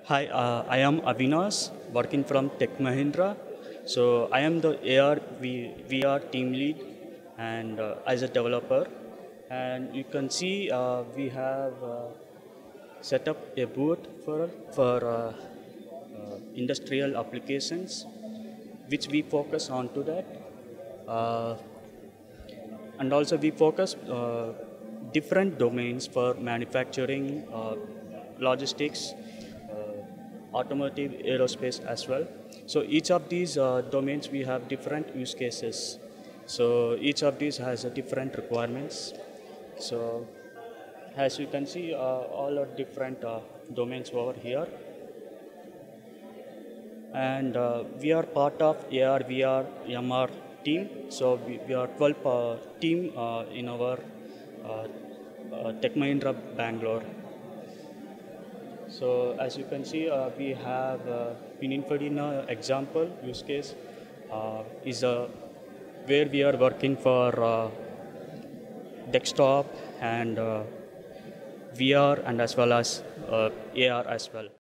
Hi, I am Avinash, working from Tech Mahindra. So I am the AR VR team lead and as a developer. And you can see we have set up a booth for industrial applications, which we focus on to that. Uh, and also we focus different domains for manufacturing, logistics, automotive, aerospace as well. So each of these domains we have different use cases. So each of these has a different requirements. So as you can see, all are different domains over here, and we are part of AR VR MR team. So we are 12 team in our Tech Mahindra Bangalore. So as you can see, we have Pininfadina example use case is where we are working for desktop and VR and as well as AR as well.